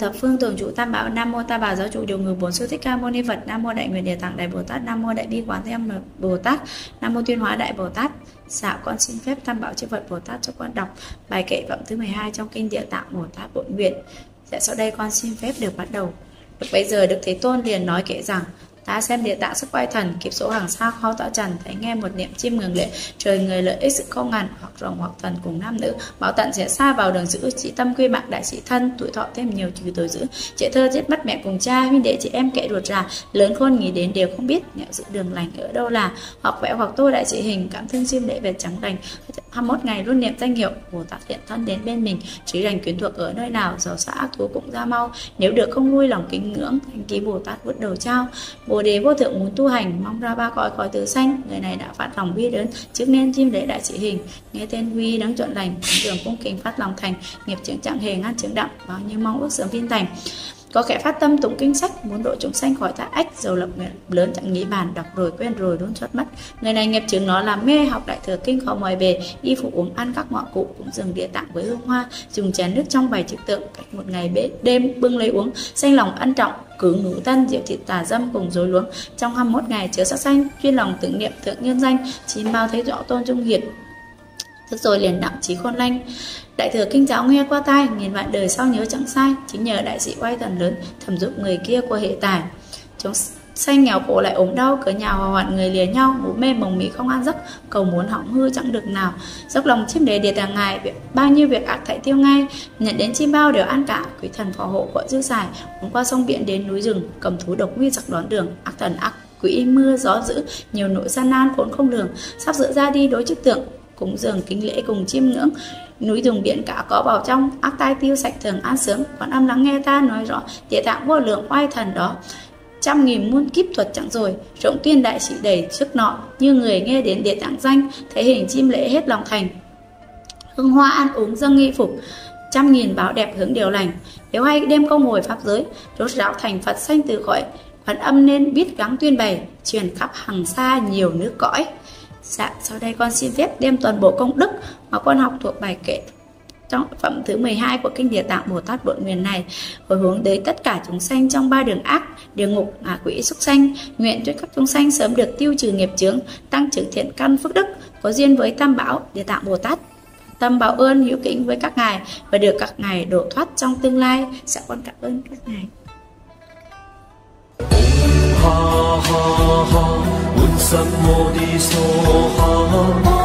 thập phương thường trụ tam bảo. Nam mô Tam Bảo Giáo Chủ Điều Ngự Bổn Sư Thích Ca Mâu Ni Phật. Nam mô Đại Nguyện Địa Tạng Đại Bồ Tát. Nam mô Đại Bi Quán Thế Âm Bồ Tát. Nam mô Tuyên Hóa Đại Bồ Tát. Dạ con xin phép Tam Bảo Chư Phật Bồ Tát cho con đọc bài kệ phẩm thứ 12 trong kinh Địa Tạng Bồ Tát Bổn Nguyện. Dạ sau đây con xin phép được bắt đầu. Lúc bấy giờ Đức Thế Tôn liền nói kệ rằng: Ta xem địa tạng sức quay thần, kiếp số hàng xa khó tọa trần, thấy nghe một niệm chim ngừng lệ, trời người lợi ích sự không ngàn, hoặc rồng hoặc thần cùng nam nữ, bảo tận sẽ xa vào đường giữ, chỉ tâm quy mạng đại sĩ thân, tuổi thọ thêm nhiều trừ tối giữ, trẻ thơ giết mất mẹ cùng cha, huynh đệ chị em kệ ruột rà, lớn khôn nghĩ đến đều không biết, nhạo giữ đường lành ở đâu là, hoặc vẽ hoặc tô đại sĩ hình, cảm thương chim lễ về trắng lành, 21 ngày luôn niệm danh hiệu Bồ Tát hiện thân đến bên mình, trí lành quyến thuộc ở nơi nào, giàu xã ác thú cũng ra mau, nếu được không nuôi lòng kính ngưỡng, thanh ký Bồ Tát vút đầu trao. Bồ Đề vô thượng muốn tu hành, mong ra ba cõi khỏi tử sanh, người này đã phát lòng bi lớn, trước nên chim lễ đại sĩ hình, nghe tên huy đấng trọn lành, đường cung kính phát lòng thành, nghiệp chướng chẳng hề ngăn chướng đặng, bao nhiêu mong ước sớm viên thành. Có kẻ phát tâm tụng kinh sách, muốn độ chúng sanh khỏi tà ách, dầu lập nguyện lớn chẳng nghĩ bàn, đọc rồi quên rồi đốn chót mất. Người này nghiệp chướng nó làm mê, học đại thừa kinh khó mỏi bề, y phục uống ăn các ngọ cụ, cũng dừng địa tạng với hương hoa, dùng chén nước trong bày trừu tượng, cách một ngày đêm bưng lấy uống, sanh lòng ân trọng, cứ ngủ tân diệu thịt tà dâm cùng rối luống. Trong 21 ngày chớ sát sanh, chuyên lòng tưởng niệm thượng nhân danh, chín bao thấy rõ tôn trung hiển, thức rồi liền đặng trí khôn lanh. Đại thừa kinh giáo nghe qua tai, nghìn vạn đời sau nhớ chẳng sai, chính nhờ đại sĩ oai thần lớn, thầm giúp người kia qua hệ tài. Chúng sanh nghèo khổ lại ốm đau, cớ nhào hòa hoạn người lìa nhau, ngủ mê mộng mị không an giấc, cầu muốn hỏng hư chẳng được nào. Dốc lòng chiêm đề địa tạng ngài, bao nhiêu việc ác thảy tiêu ngay, nhận đến chim bao đều ăn cả, quý thần phò hộ gọi dư xài, muốn qua sông biển đến núi rừng, cầm thú độc nguy giặc đón đường, ác thần ác quỷ mưa gió dữ, nhiều nỗi gian nan khốn không lường, sắp dựa ra đi đối chức tượng, cúng dường kính lễ cùng chiêm ngưỡng, núi rừng biển cả có vào trong, ác tai tiêu sạch thường an sướng, quan âm lắng nghe ta nói rõ, địa tạng vô lượng oai thần đó, trăm nghìn muôn kiếp thuật chẳng rồi, rộng tuyên đại sĩ đầy trước nọ, như người nghe đến địa tạng danh, thấy hình chim lễ hết lòng thành, hương hoa ăn uống dâng nghi phục, trăm nghìn báo đẹp hướng điều lành, nếu hay đêm công hồi pháp giới, rốt ráo thành Phật sanh từ khỏi, quan âm nên biết gắng tuyên bày, truyền khắp hằng xa nhiều nước cõi. Dạ, sau đây con xin phép đem toàn bộ công đức mà con học thuộc bài kệ trong phẩm thứ 12 của kinh Địa Tạng Bồ Tát Bổn Nguyện này hồi hướng tới tất cả chúng sanh trong ba đường ác, địa ngục, ngạ quỷ, súc sanh, nguyện cho các chúng sanh sớm được tiêu trừ nghiệp chướng, tăng trưởng thiện căn phước đức, có duyên với Tam Bảo Địa Tạng Bồ Tát, tâm báo ơn hữu kính với các ngài và được các ngài độ thoát trong tương lai. Dạ con cảm ơn các ngài. Ha ha ha,